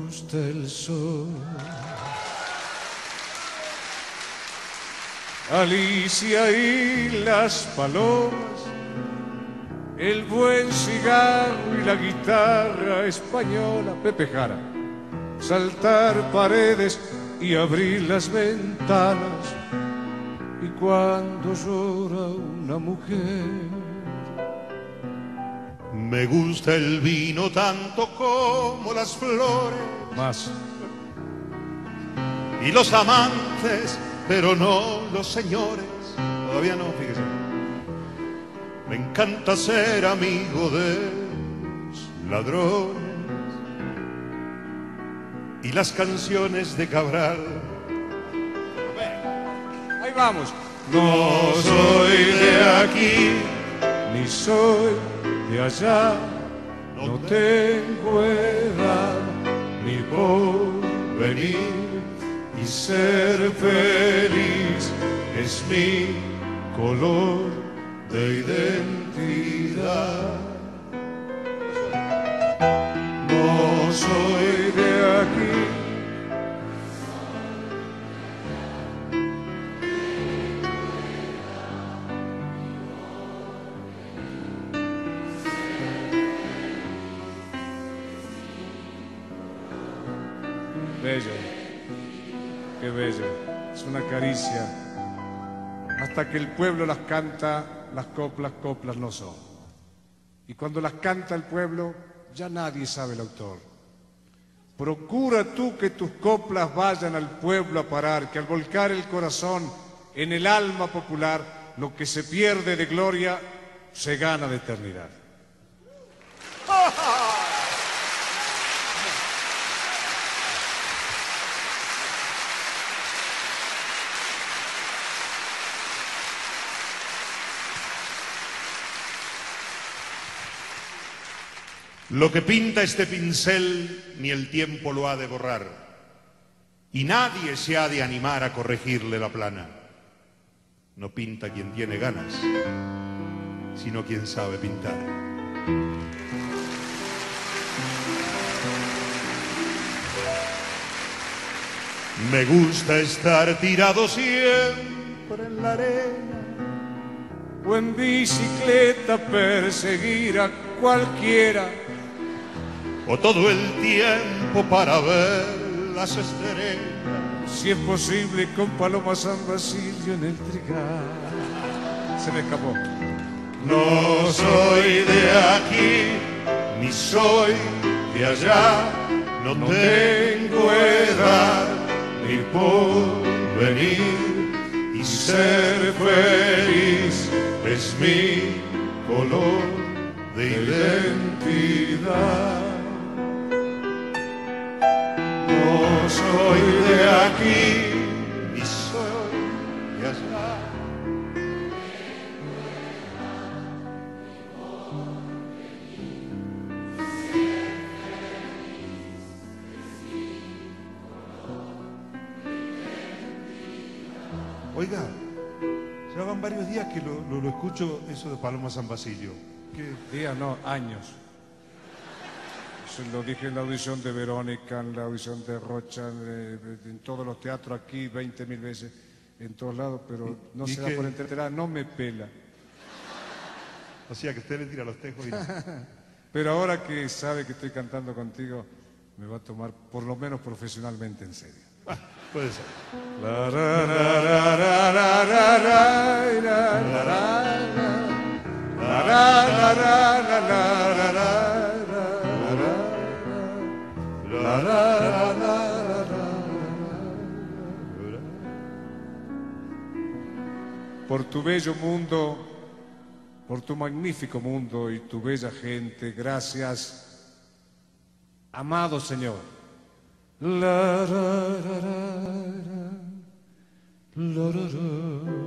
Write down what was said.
gusta el sol. Alicia y las palomas, el buen cigarro y la guitarra española. Pepe Jara. Saltar paredes y abrir las ventanas. Y cuando llora una mujer, me gusta el vino tanto como las flores. Más. Y los amantes, pero no los señores. Todavía no, fíjese. Me encanta ser amigo de los ladrones. Y las canciones de Cabral. Ahí vamos. No soy de aquí, ni soy de allá. No tengo edad ni porvenir. Y ser feliz es mi color de identidad. No soy de aquí. Bello, qué bello, es una caricia. Hasta que el pueblo las canta, las coplas, coplas no son. Y cuando las canta el pueblo, ya nadie sabe el autor. Procura tú que tus coplas vayan al pueblo a parar, que al volcar el corazón en el alma popular, lo que se pierde de gloria se gana de eternidad. Lo que pinta este pincel ni el tiempo lo ha de borrar, y nadie se ha de animar a corregirle la plana. No pinta quien tiene ganas, sino quien sabe pintar. Me gusta estar tirado siempre en la arena, O en bicicleta perseguir a cualquiera. o todo el tiempo para ver las estrellas. Si es posible con Paloma San Basilio en el trigal. Se me escapó. No soy de aquí, ni soy de allá. No tengo edad ni porvenir. Y ser feliz es mi color de identidad. No soy de aquí, ni soy de allá. Oiga, ya van varios días que lo escucho eso de Paloma San Basilio. ¿Qué? Días, no, años. Eso lo dije en la audición de Verónica, en la audición de Rocha, en todos los teatros aquí, 20.000 veces, en todos lados, pero no ¿Y se da qué? por enterada, no me pela. O sea, que usted le tira los tejos y no. Pero ahora que sabe que estoy cantando contigo, me va a tomar por lo menos profesionalmente en serio. Puede ser. La, ra, ra, ra, ra, ra, ra, ra, ra, ra, ra, la, ra, ra, ra, ra, ra, ra, ra, la, ra, ra, ra, ra. Por tu bello mundo, por tu magnífico mundo y tu bella gente, gracias, amado Señor. La, ra, ra, ra, ra, la, ra, ra.